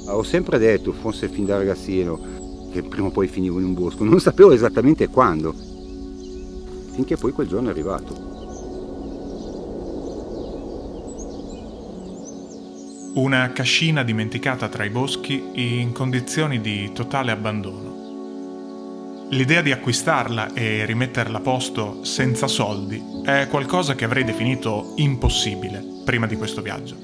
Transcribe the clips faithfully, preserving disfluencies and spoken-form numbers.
Ho sempre detto, forse fin da ragazzino, che prima o poi finivo in un bosco, non sapevo esattamente quando, finché poi quel giorno è arrivato. Una cascina dimenticata tra i boschi in condizioni di totale abbandono. L'idea di acquistarla e rimetterla a posto senza soldi è qualcosa che avrei definito impossibile prima di questo viaggio.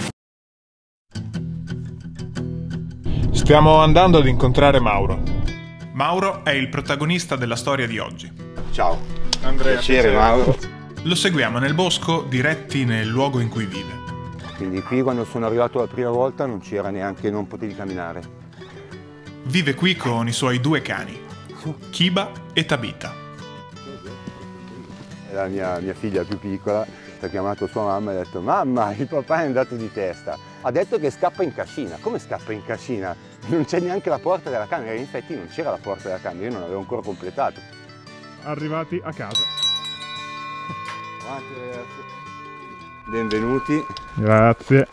Stiamo andando ad incontrare Mauro. Mauro è il protagonista della storia di oggi. Ciao, Andrea. piacere Mauro. Lo seguiamo nel bosco, diretti nel luogo in cui vive. Quindi qui quando sono arrivato la prima volta non c'era neanche, non potevi camminare. Vive qui con i suoi due cani, Kiba e Tabita. La mia, mia figlia più piccola ha chiamato sua mamma e ha detto: mamma, il papà è andato di testa. Ha detto che scappa in cascina. Come scappa in cascina? Non c'è neanche la porta della camera. In effetti non c'era la porta della camera, io non avevo ancora completato. Arrivati a casa. Avanti ragazzi. Benvenuti. Grazie.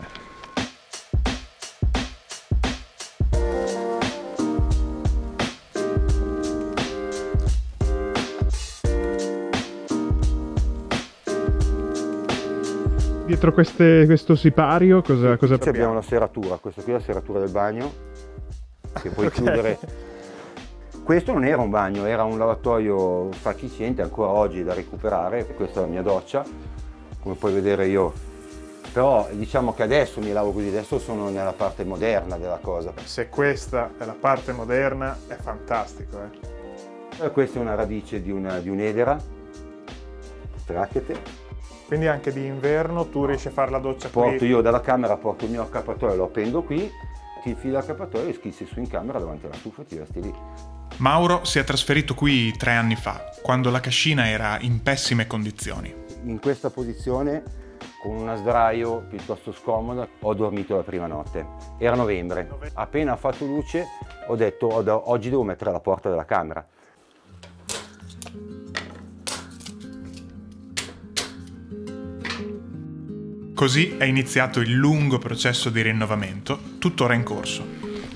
Dietro queste, questo sipario cosa, cosa Qui abbiamo la serratura, questa qui è la serratura del bagno, che puoi okay. chiudere. Questo non era un bagno, era un lavatoio fatiscente, ancora oggi da recuperare. Questa è la mia doccia, come puoi vedere io. Però diciamo che adesso mi lavo così, adesso sono nella parte moderna della cosa. Se questa è la parte moderna è fantastico. Eh? Questa è una radice di, una, di un'edera, stracchete. Quindi anche di inverno tu riesci a fare la doccia qui? Porto io dalla camera, porto il mio accappatoio, lo appendo qui, ti infili l'accappatoio e schizzi su in camera davanti alla stufa e ti vesti lì. Mauro si è trasferito qui tre anni fa, quando la cascina era in pessime condizioni. In questa posizione, con una sdraio piuttosto scomoda, ho dormito la prima notte. Era novembre. Appena ha fatto luce ho detto oggi devo mettere la porta della camera. Così è iniziato il lungo processo di rinnovamento, tuttora in corso.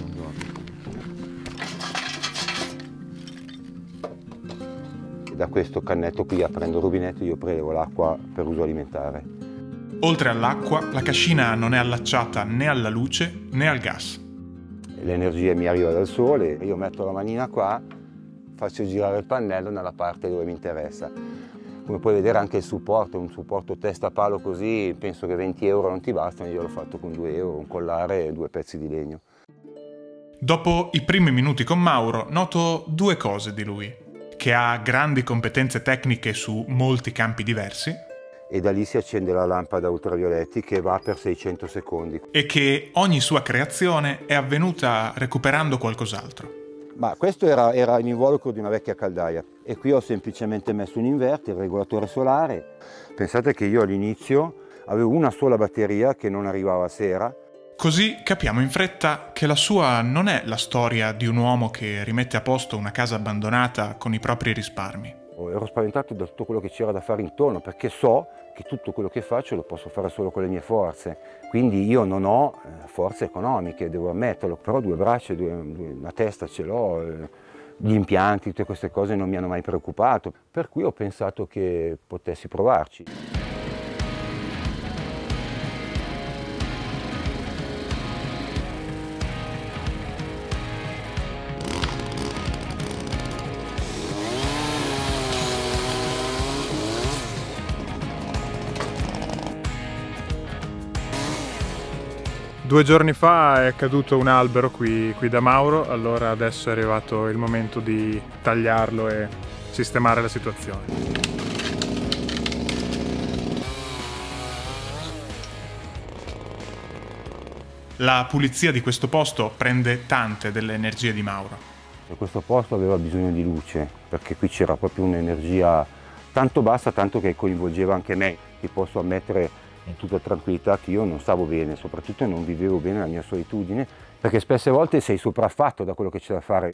Da questo cannetto qui, aprendo il rubinetto, io prelevo l'acqua per uso alimentare. Oltre all'acqua, la cascina non è allacciata né alla luce né al gas. L'energia mi arriva dal sole, io metto la manina qua, faccio girare il pannello nella parte dove mi interessa. Come puoi vedere anche il supporto, un supporto testa a palo così, penso che venti euro non ti bastano, io l'ho fatto con due euro, un collare e due pezzi di legno. Dopo i primi minuti con Mauro, noto due cose di lui: che ha grandi competenze tecniche su molti campi diversi, e da lì si accende la lampada ultravioletti che va per seicento secondi. E che ogni sua creazione è avvenuta recuperando qualcos'altro. Ma questo era, era l'involucro di una vecchia caldaia e qui ho semplicemente messo un inverter, il regolatore solare. Pensate che io all'inizio avevo una sola batteria che non arrivava a sera. Così capiamo in fretta che la sua non è la storia di un uomo che rimette a posto una casa abbandonata con i propri risparmi. Ero spaventato da tutto quello che c'era da fare intorno, perché so che tutto quello che faccio lo posso fare solo con le mie forze. Quindi io non ho eh, forze economiche, devo ammetterlo, però due braccia, due, una testa ce l'ho, eh, gli impianti, tutte queste cose non mi hanno mai preoccupato. Per cui ho pensato che potessi provarci. Due giorni fa è caduto un albero qui, qui da Mauro, allora adesso è arrivato il momento di tagliarlo e sistemare la situazione. La pulizia di questo posto prende tante delle energie di Mauro. Questo posto aveva bisogno di luce, perché qui c'era proprio un'energia tanto bassa, tanto che coinvolgeva anche me. Ti posso ammettere in tutta tranquillità che io non stavo bene, soprattutto non vivevo bene la mia solitudine, perché spesse volte sei sopraffatto da quello che c'è da fare.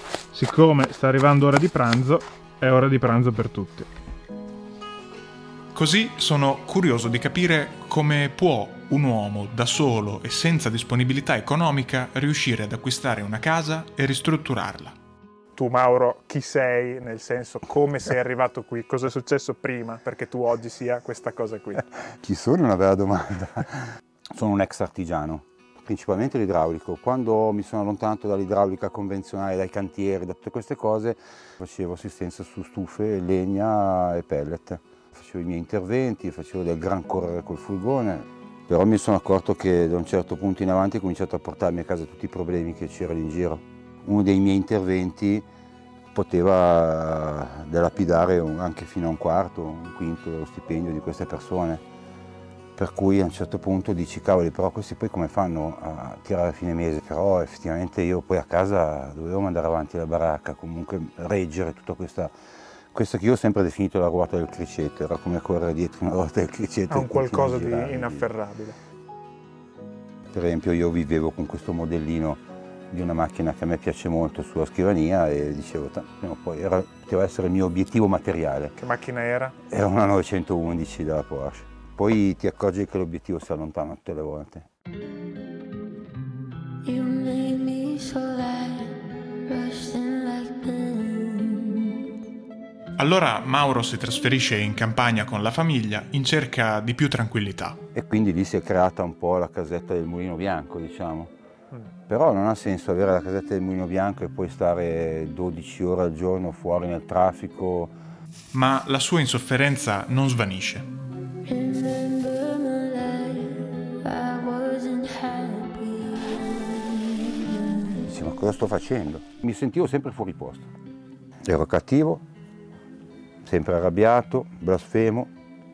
Siccome sta arrivando ora di pranzo, è ora di pranzo per tutti. Così sono curioso di capire come può un uomo da solo e senza disponibilità economica riuscire ad acquistare una casa e ristrutturarla. Tu, Mauro, chi sei? Nel senso, come sei arrivato qui? Cosa è successo prima perché tu oggi sia questa cosa qui? Chi sono è una bella domanda. Sono un ex artigiano, principalmente l'idraulico. Quando mi sono allontanato dall'idraulica convenzionale, dai cantieri, da tutte queste cose, facevo assistenza su stufe, legna e pellet. Facevo i miei interventi, facevo del gran correre col furgone, però mi sono accorto che da un certo punto in avanti ho cominciato a portarmi a casa tutti i problemi che c'erano in giro. Uno dei miei interventi poteva dilapidare anche fino a un quarto, un quinto dello stipendio di queste persone. Per cui a un certo punto dici, cavoli, però questi poi come fanno a tirare a fine mese? Però effettivamente io poi a casa dovevo mandare avanti la baracca, comunque reggere tutta questa, questa che io ho sempre definito la ruota del criceto, era come correre dietro una ruota del criceto. È un qualcosa di inafferrabile. Per esempio io vivevo con questo modellino di una macchina che a me piace molto sulla scrivania e dicevo, no, poi era, poteva essere il mio obiettivo materiale. Che macchina era? Era una novecentoundici della Porsche. Poi ti accorgi che l'obiettivo si allontana tutte le volte. Allora Mauro si trasferisce in campagna con la famiglia in cerca di più tranquillità. E quindi lì si è creata un po' la casetta del Mulino Bianco, diciamo. Però non ha senso avere la casetta del Mulino Bianco e poi stare dodici ore al giorno fuori nel traffico. Ma la sua insofferenza non svanisce. Dice, ma cosa sto facendo? Mi sentivo sempre fuori posto. Ero cattivo, sempre arrabbiato, blasfemo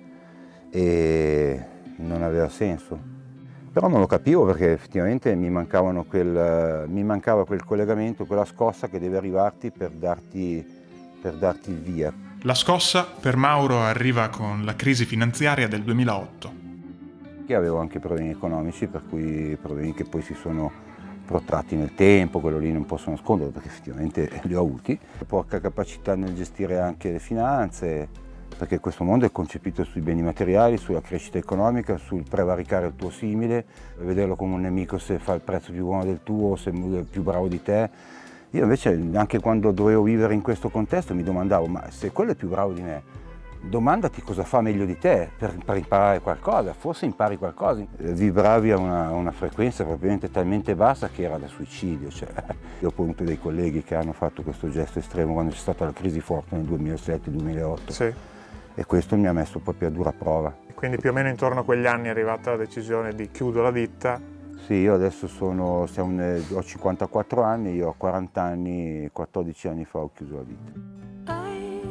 e non aveva senso. Però non lo capivo perché effettivamente mi, mancavano quel, mi mancava quel collegamento, quella scossa che deve arrivarti per darti, per darti il via. La scossa per Mauro arriva con la crisi finanziaria del duemilaotto. Che avevo anche problemi economici, per cui problemi che poi si sono protratti nel tempo, quello lì non posso nascondere perché effettivamente li ho avuti. Poca capacità nel gestire anche le finanze, perché questo mondo è concepito sui beni materiali, sulla crescita economica, sul prevaricare il tuo simile, vederlo come un nemico se fa il prezzo più buono del tuo, se è più bravo di te. Io invece, anche quando dovevo vivere in questo contesto, mi domandavo, ma se quello è più bravo di me, domandati cosa fa meglio di te per, per imparare qualcosa, forse impari qualcosa. Vibravi a una, una frequenza probabilmente talmente bassa che era da suicidio. Cioè, io ho avuto dei colleghi che hanno fatto questo gesto estremo quando c'è stata la crisi forte nel duemilasette duemilaotto. Sì. E questo mi ha messo proprio a dura prova. E quindi più o meno intorno a quegli anni è arrivata la decisione di chiudo la ditta? Sì, io adesso sono, siamo, ho cinquantaquattro anni, io ho quaranta anni, quattordici anni fa ho chiuso la ditta.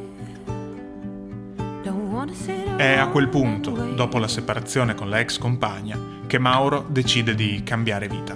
È a quel punto, dopo la separazione con la ex compagna, che Mauro decide di cambiare vita.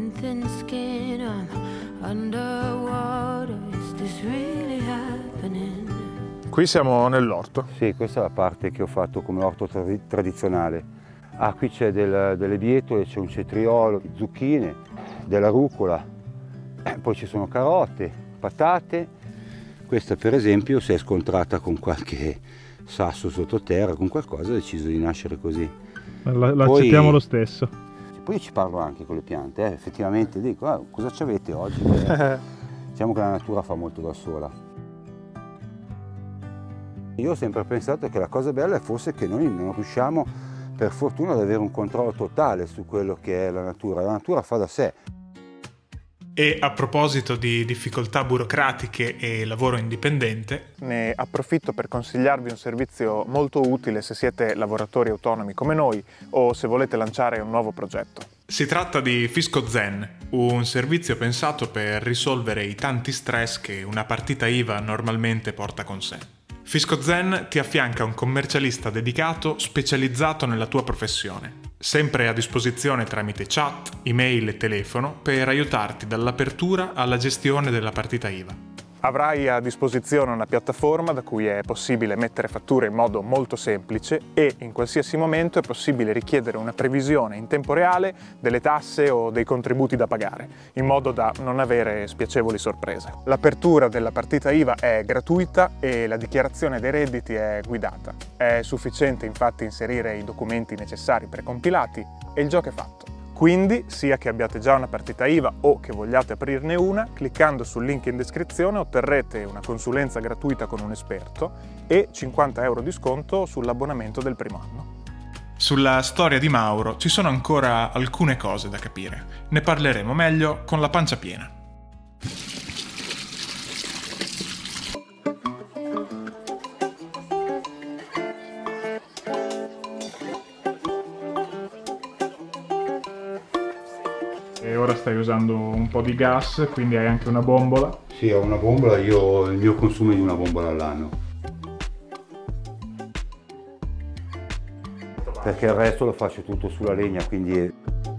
Qui siamo nell'orto. Sì, questa è la parte che ho fatto come orto tra tradizionale. Ah, qui c'è del, delle bietole, c'è un cetriolo, zucchine, della rucola, eh, poi ci sono carote, patate. Questa per esempio si è scontrata con qualche sasso sottoterra, con qualcosa, ha deciso di nascere così. La, la poi, accettiamo lo stesso. Poi ci parlo anche con le piante, eh. Effettivamente dico, ah, cosa ci avete oggi? Diciamo che la natura fa molto da sola. Io ho sempre pensato che la cosa bella fosse che noi non riusciamo, per fortuna, ad avere un controllo totale su quello che è la natura. La natura fa da sé. E a proposito di difficoltà burocratiche e lavoro indipendente, ne approfitto per consigliarvi un servizio molto utile se siete lavoratori autonomi come noi o se volete lanciare un nuovo progetto. Si tratta di Fisco Zen, un servizio pensato per risolvere i tanti stress che una partita I V A normalmente porta con sé. Fisco Zen ti affianca un commercialista dedicato specializzato nella tua professione, sempre a disposizione tramite chat, email e telefono per aiutarti dall'apertura alla gestione della partita I V A. Avrai a disposizione una piattaforma da cui è possibile mettere fatture in modo molto semplice e in qualsiasi momento è possibile richiedere una previsione in tempo reale delle tasse o dei contributi da pagare, in modo da non avere spiacevoli sorprese. L'apertura della partita I V A è gratuita e la dichiarazione dei redditi è guidata. È sufficiente infatti inserire i documenti necessari precompilati e il gioco è fatto. Quindi, sia che abbiate già una partita I V A o che vogliate aprirne una, cliccando sul link in descrizione otterrete una consulenza gratuita con un esperto e cinquanta euro di sconto sull'abbonamento del primo anno. Sulla storia di Mauro ci sono ancora alcune cose da capire. Ne parleremo meglio con la pancia piena. E ora stai usando un po' di gas, quindi hai anche una bombola. Sì, ho una bombola, io ho il mio consumo di una bombola all'anno. Perché il resto lo faccio tutto sulla legna, quindi...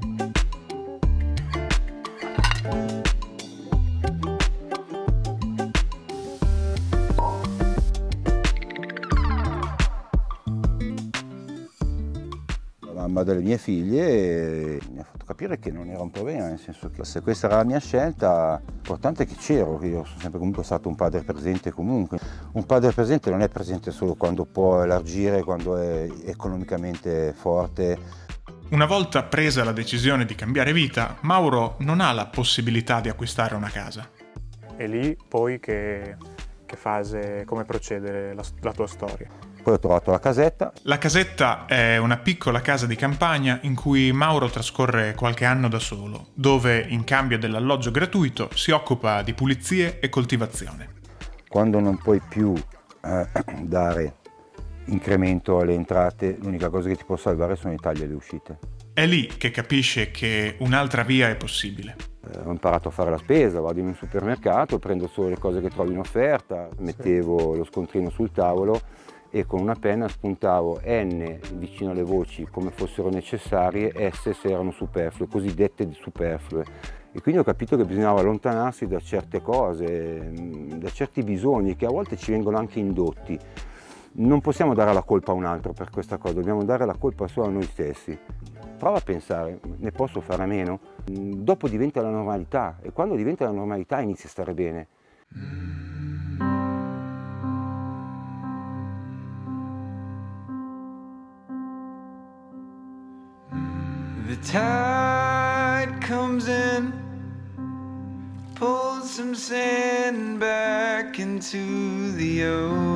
La mamma delle mie figlie mi ha fatto capire che non era un problema, nel senso che se questa era la mia scelta, l'importante è che c'ero, che io sono sempre comunque stato un padre presente comunque. Un padre presente non è presente solo quando può elargire, quando è economicamente forte. Una volta presa la decisione di cambiare vita, Mauro non ha la possibilità di acquistare una casa. E lì poi che, che fase, come procede la, la tua storia? Poi ho trovato la casetta. La casetta è una piccola casa di campagna in cui Mauro trascorre qualche anno da solo, dove in cambio dell'alloggio gratuito si occupa di pulizie e coltivazione. Quando non puoi più eh, dare incremento alle entrate, l'unica cosa che ti può salvare sono i tagli alle uscite. È lì che capisce che un'altra via è possibile. Eh, ho imparato a fare la spesa, vado in un supermercato, prendo solo le cose che trovo in offerta, mettevo lo scontrino sul tavolo e con una penna spuntavo N vicino alle voci come fossero necessarie, S se erano superflue, cosiddette superflue. E quindi ho capito che bisognava allontanarsi da certe cose, da certi bisogni che a volte ci vengono anche indotti. Non possiamo dare la colpa a un altro per questa cosa, dobbiamo dare la colpa solo a noi stessi. Prova a pensare, ne posso fare a meno? Dopo diventa la normalità e quando diventa la normalità inizia a stare bene. The tide comes in, pulls some sand back into the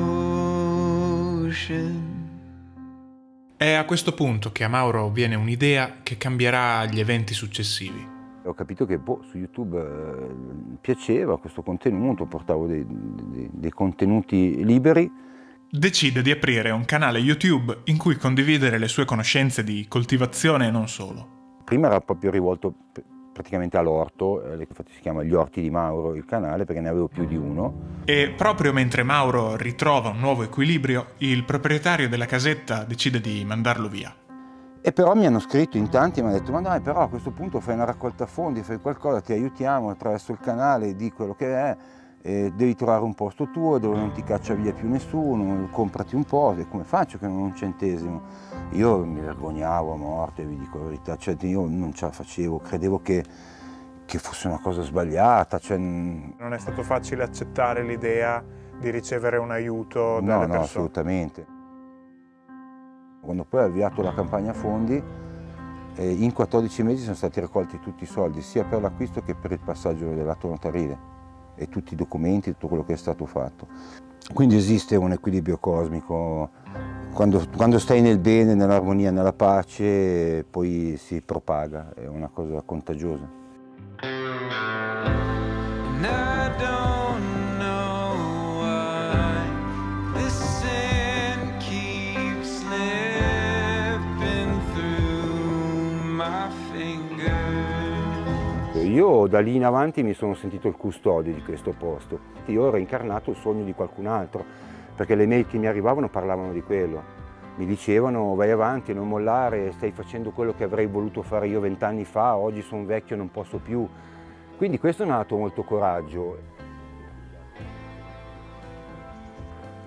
ocean. È a questo punto che a Mauro viene un'idea che cambierà gli eventi successivi. Ho capito che boh, su YouTube eh, piaceva questo contenuto, portavo dei, dei, dei contenuti liberi. Decide di aprire un canale YouTube in cui condividere le sue conoscenze di coltivazione e non solo. Prima era proprio rivolto praticamente all'orto, eh, infatti si chiama Gli Orti di Mauro il canale perché ne avevo più di uno. E proprio mentre Mauro ritrova un nuovo equilibrio, il proprietario della casetta decide di mandarlo via. E però mi hanno scritto in tanti e mi hanno detto ma dai, però a questo punto fai una raccolta fondi, fai qualcosa, ti aiutiamo attraverso il canale, di quello che è. Eh, devi trovare un posto tuo dove non ti caccia via più nessuno, comprati un po', e come faccio che non ho un centesimo? Io mi vergognavo a morte, vi dico la verità, cioè, io non ce la facevo, credevo che, che fosse una cosa sbagliata. Cioè... Non è stato facile accettare l'idea di ricevere un aiuto dalle no, persone? No, assolutamente. Quando poi ho avviato la campagna fondi, eh, in quattordici mesi sono stati raccolti tutti i soldi, sia per l'acquisto che per il passaggio dell'atto notarile e tutti i documenti, tutto quello che è stato fatto. Quindi esiste un equilibrio cosmico, quando, quando stai nel bene, nell'armonia, nella pace, poi si propaga, è una cosa contagiosa. Io da lì in avanti mi sono sentito il custode di questo posto. Io ho reincarnato il sogno di qualcun altro, perché le mail che mi arrivavano parlavano di quello. Mi dicevano vai avanti, non mollare, stai facendo quello che avrei voluto fare io vent'anni fa, oggi sono vecchio e non posso più. Quindi questo mi ha dato molto coraggio.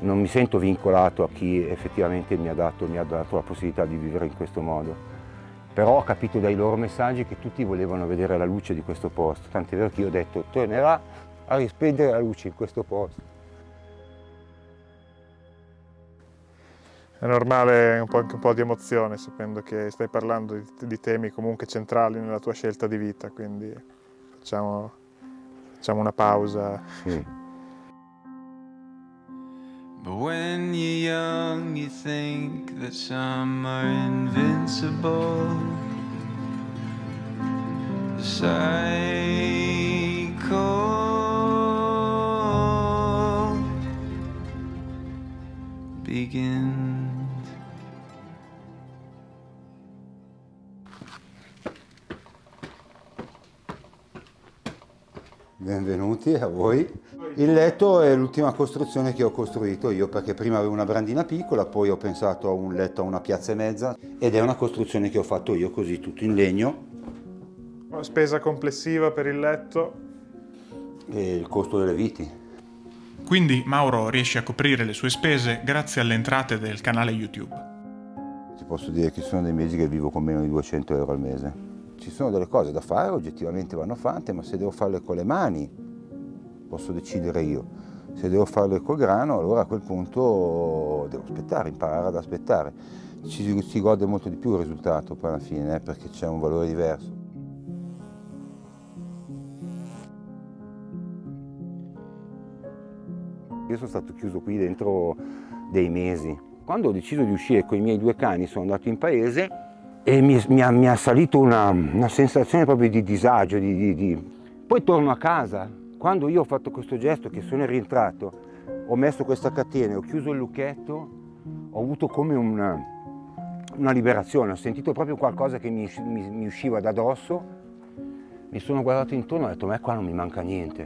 non mi sento vincolato a chi effettivamente mi ha dato, mi ha dato la possibilità di vivere in questo modo. Però ho capito dai loro messaggi che tutti volevano vedere la luce di questo posto, tant'è vero che io ho detto tornerà a risplendere la luce in questo posto. È normale un po', anche un po' di emozione, sapendo che stai parlando di, di temi comunque centrali nella tua scelta di vita, quindi facciamo, facciamo una pausa. Sì. But when you're young, you think that some are invincible. The cycle begins. Benvenuti a voi. Il letto è l'ultima costruzione che ho costruito io, perché prima avevo una brandina piccola, poi ho pensato a un letto a una piazza e mezza, ed è una costruzione che ho fatto io così, tutto in legno. Spesa complessiva per il letto? E il costo delle viti. Quindi Mauro riesce a coprire le sue spese grazie alle entrate del canale YouTube. Ti posso dire che ci sono dei mesi che vivo con meno di duecento euro al mese. Ci sono delle cose da fare, oggettivamente vanno fatte, ma se devo farle con le mani posso decidere io. Se devo farle col grano, allora a quel punto devo aspettare, imparare ad aspettare. Ci si gode molto di più il risultato poi alla fine, eh, perché c'è un valore diverso. Io sono stato chiuso qui dentro dei mesi. Quando ho deciso di uscire con i miei due cani sono andato in paese e mi, mi, ha, mi ha salito una, una sensazione proprio di disagio. Di, di, di... Poi torno a casa. Quando io ho fatto questo gesto, che sono rientrato, ho messo questa catena e ho chiuso il lucchetto, ho avuto come una, una liberazione, ho sentito proprio qualcosa che mi, mi, mi usciva da dosso, mi sono guardato intorno e ho detto, ma qua non mi manca niente.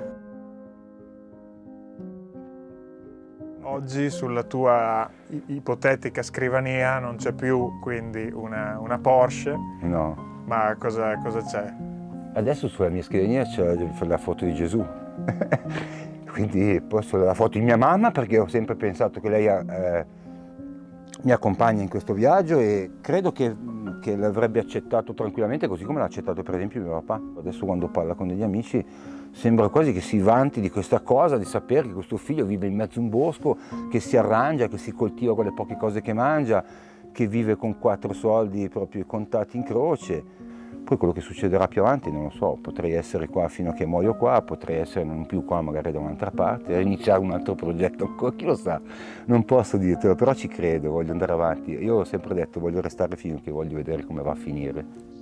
Oggi sulla tua ipotetica scrivania non c'è più quindi una, una Porsche, No. Ma cosa, cosa c'è? Adesso sulla mia scrivania c'è la foto di Gesù, quindi posso la foto di mia mamma, perché ho sempre pensato che lei eh, mi accompagna in questo viaggio e credo che, che l'avrebbe accettato tranquillamente, così come l'ha accettato per esempio mio papà. Adesso quando parla con degli amici sembra quasi che si vanti di questa cosa, di sapere che questo figlio vive in mezzo a un bosco, che si arrangia, che si coltiva con le poche cose che mangia, che vive con quattro soldi proprio contati in croce. Poi quello che succederà più avanti non lo so, potrei essere qua fino a che muoio qua, potrei essere non più qua, magari da un'altra parte, iniziare un altro progetto ancora, chi lo sa, non posso dirtelo, però ci credo, voglio andare avanti. Io ho sempre detto voglio restare fino a che voglio vedere come va a finire.